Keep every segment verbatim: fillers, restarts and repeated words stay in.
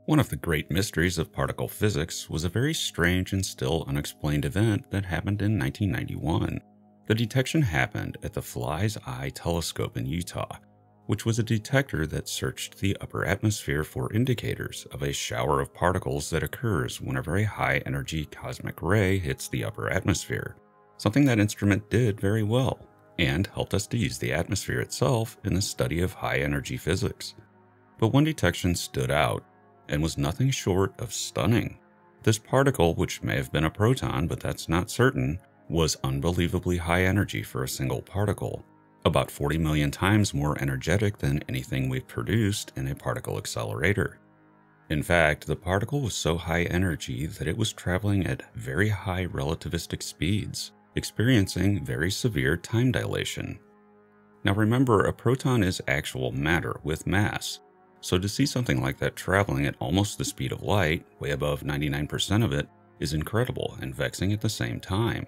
One of the great mysteries of particle physics was a very strange and still unexplained event that happened in nineteen ninety-one. The detection happened at the Fly's Eye telescope in Utah, which was a detector that searched the upper atmosphere for indicators of a shower of particles that occurs whenever a high-energy cosmic ray hits the upper atmosphere, something that instrument did very well, and helped us to use the atmosphere itself in the study of high-energy physics. But one detection stood out, and was nothing short of stunning. This particle, which may have been a proton, but that's not certain, was unbelievably high energy for a single particle, about forty million times more energetic than anything we've produced in a particle accelerator. In fact, the particle was so high energy that it was traveling at very high relativistic speeds, experiencing very severe time dilation. Now remember, a proton is actual matter with mass, so to see something like that traveling at almost the speed of light, way above ninety-nine percent of it, is incredible and vexing at the same time.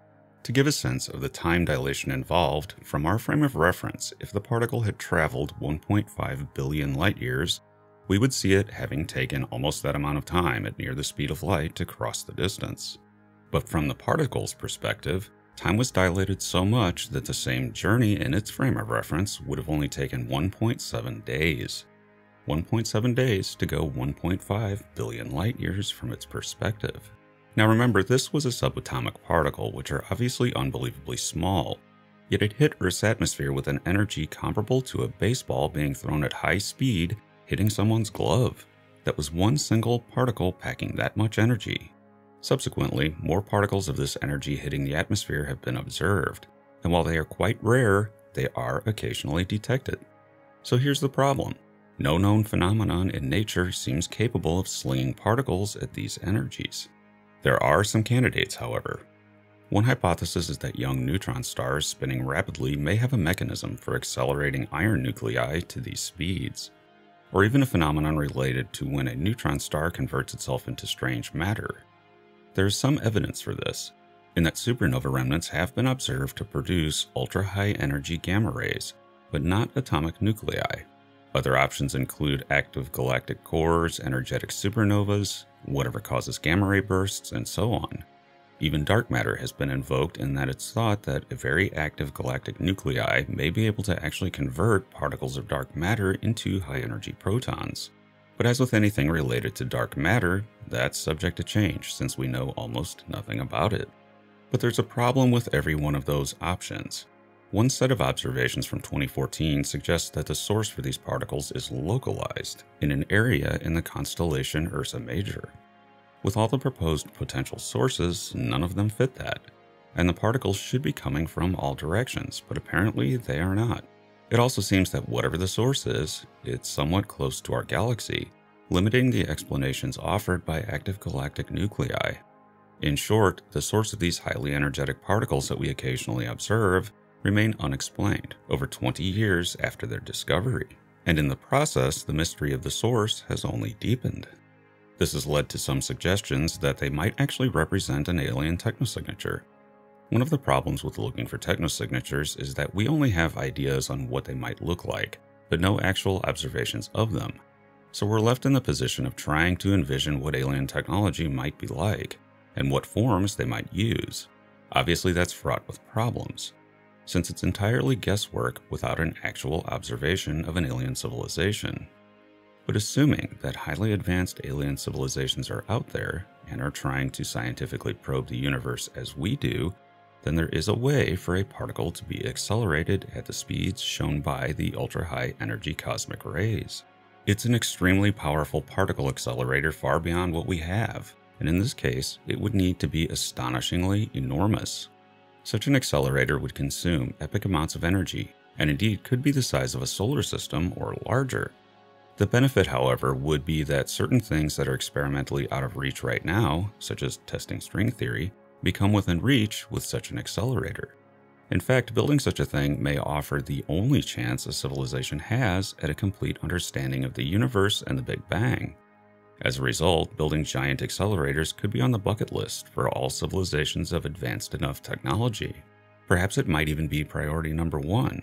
To give a sense of the time dilation involved, from our frame of reference, if the particle had traveled one point five billion light years, we would see it having taken almost that amount of time at near the speed of light to cross the distance. But from the particle's perspective, time was dilated so much that the same journey in its frame of reference would have only taken one point seven days. one point seven days to go one point five billion light years from its perspective. Now remember, this was a subatomic particle, which are obviously unbelievably small, yet it hit Earth's atmosphere with an energy comparable to a baseball being thrown at high speed, hitting someone's glove. That was one single particle packing that much energy. Subsequently, more particles of this energy hitting the atmosphere have been observed, and while they are quite rare, they are occasionally detected. So here's the problem. No known phenomenon in nature seems capable of slinging particles at these energies. There are some candidates, however. One hypothesis is that young neutron stars spinning rapidly may have a mechanism for accelerating iron nuclei to these speeds, or even a phenomenon related to when a neutron star converts itself into strange matter. There is some evidence for this, in that supernova remnants have been observed to produce ultra-high energy gamma rays, but not atomic nuclei. Other options include active galactic cores, energetic supernovas, whatever causes gamma ray bursts, and so on. Even dark matter has been invoked in that it's thought that a very active galactic nuclei may be able to actually convert particles of dark matter into high-energy protons. But as with anything related to dark matter, that's subject to change since we know almost nothing about it. But there's a problem with every one of those options. One set of observations from twenty fourteen suggests that the source for these particles is localized in an area in the constellation Ursa Major. With all the proposed potential sources, none of them fit that, and the particles should be coming from all directions, but apparently they are not. It also seems that whatever the source is, it's somewhat close to our galaxy, limiting the explanations offered by active galactic nuclei. In short, the source of these highly energetic particles that we occasionally observe remain unexplained over twenty years after their discovery, and in the process, the mystery of the source has only deepened. This has led to some suggestions that they might actually represent an alien technosignature. One of the problems with looking for technosignatures is that we only have ideas on what they might look like, but no actual observations of them. So we're left in the position of trying to envision what alien technology might be like, and what forms they might use. Obviously, that's fraught with problems, since it's entirely guesswork without an actual observation of an alien civilization. But assuming that highly advanced alien civilizations are out there and are trying to scientifically probe the universe as we do, then there is a way for a particle to be accelerated at the speeds shown by the ultra-high energy cosmic rays. It's an extremely powerful particle accelerator far beyond what we have, and in this case, it would need to be astonishingly enormous. Such an accelerator would consume epic amounts of energy, and indeed could be the size of a solar system or larger. The benefit, however, would be that certain things that are experimentally out of reach right now, such as testing string theory, become within reach with such an accelerator. In fact, building such a thing may offer the only chance a civilization has at a complete understanding of the universe and the Big Bang. As a result, building giant accelerators could be on the bucket list for all civilizations of advanced enough technology. Perhaps it might even be priority number one.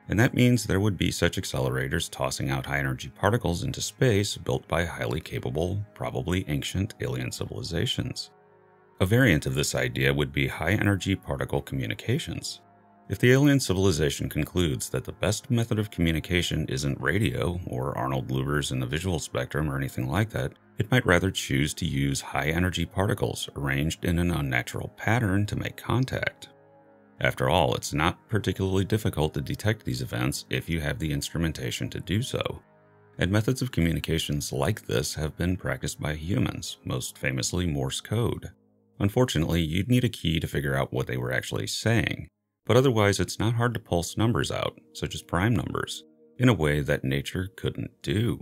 And that means there would be such accelerators tossing out high-energy particles into space built by highly capable, probably ancient alien civilizations. A variant of this idea would be high-energy particle communications. If the alien civilization concludes that the best method of communication isn't radio or Arnold louvers in the visual spectrum or anything like that, it might rather choose to use high-energy particles arranged in an unnatural pattern to make contact. After all, it's not particularly difficult to detect these events if you have the instrumentation to do so. And methods of communications like this have been practiced by humans, most famously Morse code. Unfortunately, you'd need a key to figure out what they were actually saying, but otherwise it's not hard to pulse numbers out, such as prime numbers, in a way that nature couldn't do.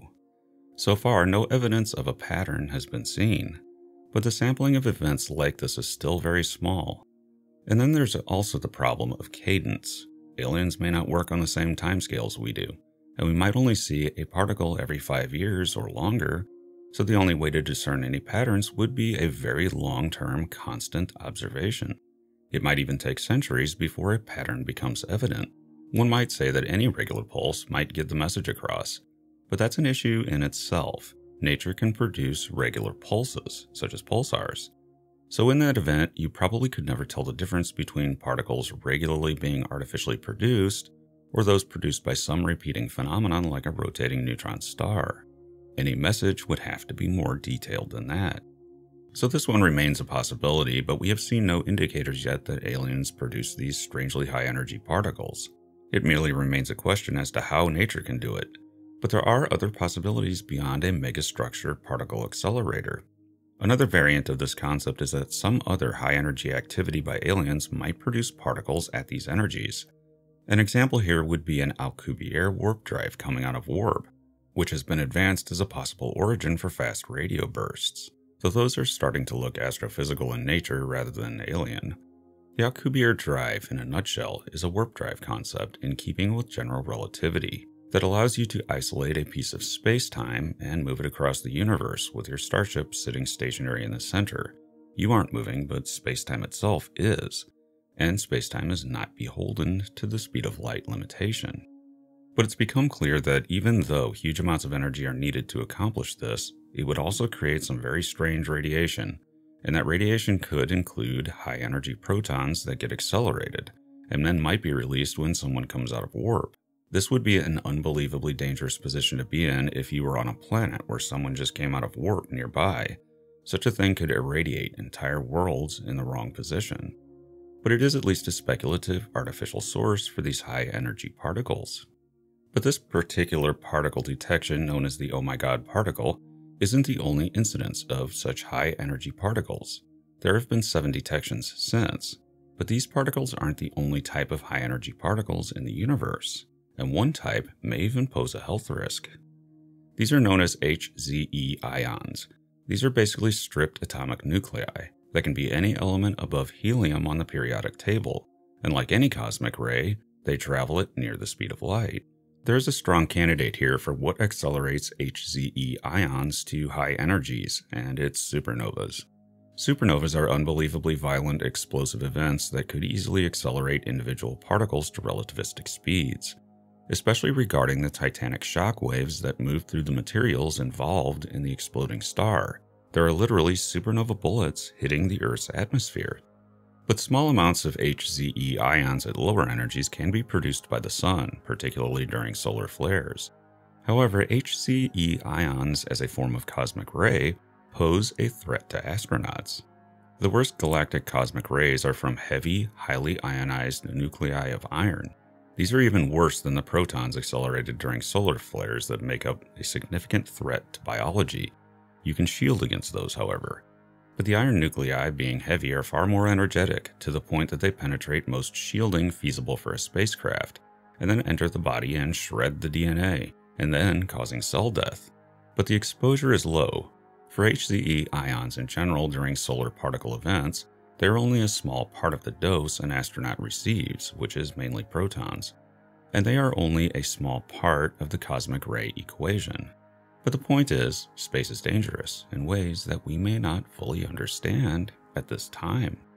So far, no evidence of a pattern has been seen, but the sampling of events like this is still very small. And then there's also the problem of cadence. Aliens may not work on the same timescales we do, and we might only see a particle every five years or longer, so the only way to discern any patterns would be a very long-term, constant observation. It might even take centuries before a pattern becomes evident. One might say that any regular pulse might get the message across, but that's an issue in itself. Nature can produce regular pulses, such as pulsars. So in that event, you probably could never tell the difference between particles regularly being artificially produced or those produced by some repeating phenomenon like a rotating neutron star. Any message would have to be more detailed than that. So this one remains a possibility, but we have seen no indicators yet that aliens produce these strangely high-energy particles. It merely remains a question as to how nature can do it. But there are other possibilities beyond a megastructure particle accelerator. Another variant of this concept is that some other high-energy activity by aliens might produce particles at these energies. An example here would be an Godier warp drive coming out of warp, which has been advanced as a possible origin for fast radio bursts, though those are starting to look astrophysical in nature rather than alien. The Godier drive, in a nutshell, is a warp drive concept in keeping with general relativity that allows you to isolate a piece of space-time and move it across the universe with your starship sitting stationary in the center. You aren't moving, but space-time itself is, and space-time is not beholden to the speed of light limitation. But it's become clear that even though huge amounts of energy are needed to accomplish this, it would also create some very strange radiation, and that radiation could include high-energy protons that get accelerated, and then might be released when someone comes out of warp. This would be an unbelievably dangerous position to be in if you were on a planet where someone just came out of warp nearby. Such a thing could irradiate entire worlds in the wrong position. But it is at least a speculative, artificial source for these high-energy particles. But this particular particle detection, known as the Oh My God particle, isn't the only incidence of such high-energy particles. There have been seven detections since, but these particles aren't the only type of high-energy particles in the universe, and one type may even pose a health risk. These are known as H Z E ions. These are basically stripped atomic nuclei that can be any element above helium on the periodic table, and like any cosmic ray, they travel at near the speed of light. There is a strong candidate here for what accelerates H Z E ions to high energies, and it's supernovas. Supernovas are unbelievably violent, explosive events that could easily accelerate individual particles to relativistic speeds, especially regarding the titanic shock waves that move through the materials involved in the exploding star. There are literally supernova bullets hitting the Earth's atmosphere. But small amounts of H Z E ions at lower energies can be produced by the sun, particularly during solar flares. However, H Z E ions as a form of cosmic ray pose a threat to astronauts. The worst galactic cosmic rays are from heavy, highly ionized nuclei of iron. These are even worse than the protons accelerated during solar flares that make up a significant threat to biology. You can shield against those, however. But the iron nuclei, being heavy, are far more energetic, to the point that they penetrate most shielding feasible for a spacecraft, and then enter the body and shred the D N A, and then causing cell death. But the exposure is low. For H Z E ions in general during solar particle events, they are only a small part of the dose an astronaut receives, which is mainly protons, and they are only a small part of the cosmic ray equation. But the point is, space is dangerous in ways that we may not fully understand at this time.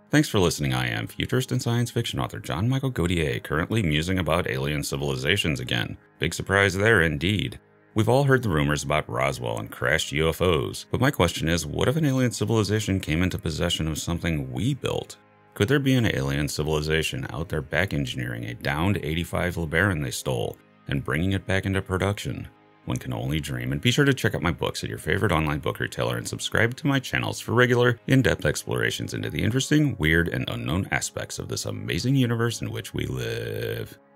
Thanks for listening. I am futurist and science fiction author John Michael Godier, currently musing about alien civilizations again. Big surprise there indeed. We've all heard the rumors about Roswell and crashed U F Os, but my question is, what if an alien civilization came into possession of something we built? Could there be an alien civilization out there back engineering a downed eighty-five LeBaron they stole and bringing it back into production? One can only dream, and be sure to check out my books at your favorite online book retailer and subscribe to my channels for regular, in-depth explorations into the interesting, weird, and unknown aspects of this amazing universe in which we live.